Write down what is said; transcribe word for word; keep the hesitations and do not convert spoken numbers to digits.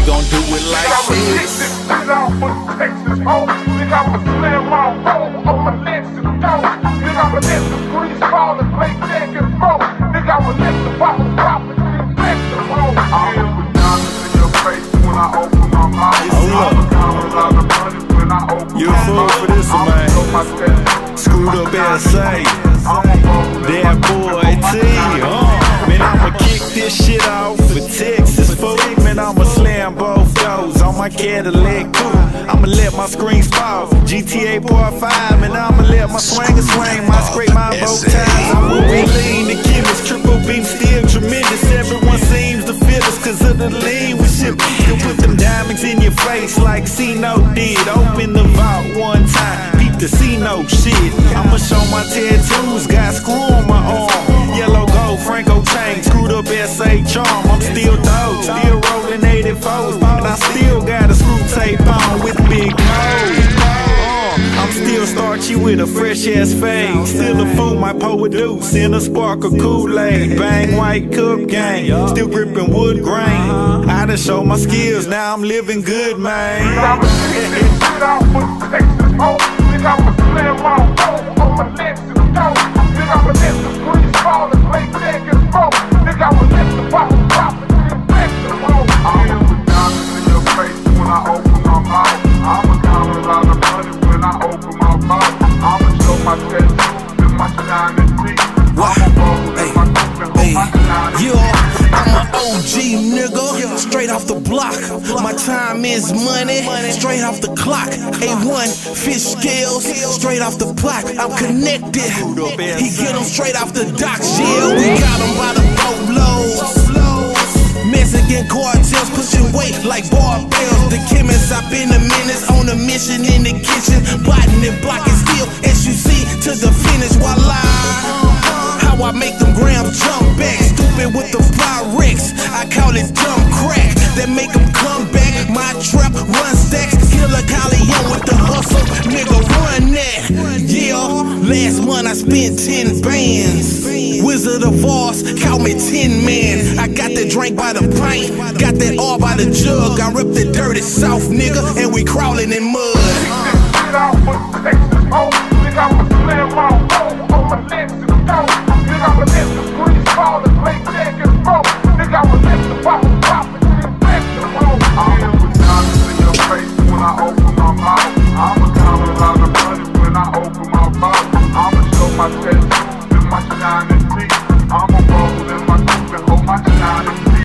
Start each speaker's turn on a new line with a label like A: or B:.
A: gon' do it like this.
B: Shit off with Texas hoe. Nigga, I'ma slam my hoe on my Lexus door. Nigga, I'ma let the breeze fall and play tag and throw. Nigga, I'ma let the bottle pop and flex the roll. I'ma put diamonds in your face when I open my mouth. I'ma count a lot of money when I open
A: you
B: my mouth.
A: You a fool for this one, man. Screwed up S A. That boy T. Uh. Man, I'ma kick this shit off for Texas food. Man, I'ma slam both doors on my Cadillac coupe. I'ma let my screens fall. G T A Part five, and I'ma let my swanger swing. My scrape my both times. I will be lean, the chemist, triple beam still tremendous. Everyone seems to fit us cause of the lean we ship. You put them diamonds in your face like C-No did. Open the vault one time, beat the C-No shit. I'ma show my tattoos, got screw on my arm. Yellow gold, Franco chain, screwed up S A charm. I'm still dope, still rolling eighty-fours, and I still got a screw tape on with big nose. Uh, I'm still starchy with a fresh ass fade. Still a fool, my poet deuce in a spark of Kool-Aid. Bang white cup gang, still gripping wood grain. I done show my skills, now I'm living good, man.
B: I'ma shit shit off with Texas hoe. Nigga, I'ma slam my hoe on my Lexus door. Nigga, I'ma let the breeze fall and play tag and throw. Nigga, I'ma let the bottle pop and flex the roll. I'ma put diamonds in your face when I open my mouth. I'ma count a lot of money when I open my mouth. I'ma show my tattoos and my shining teeth. I'ma bubble in my coupe and hold my shining teeth.
C: I'm an O G nigga, straight off the block. My time is money, straight off the clock. A one, fish scales, straight off the pot. I'm connected, he get them straight off the docks. Yeah, we got them by the boatloads. Mexican cartels pushing weight like barbells. The chemists, I've been a menace on a mission in the kitchen. Biting and blocking steel, S U C to the finish. Voila, how I make them grams jump back. Stupid with the Pyrex, I call it dumb crack. That make them come back. My trap run stacks, Killer Collion with the hustle. Nigga run that. Yeah, last month I spent ten bands. Wizard of Oz, call me Tin Man. I got that drink by the pint, got that all by the jug. I rip the dirty south, nigga, and we crawling in mud.
B: Shit off with Texas hoe. Nigga, I'ma slam my hoe on my Lexus.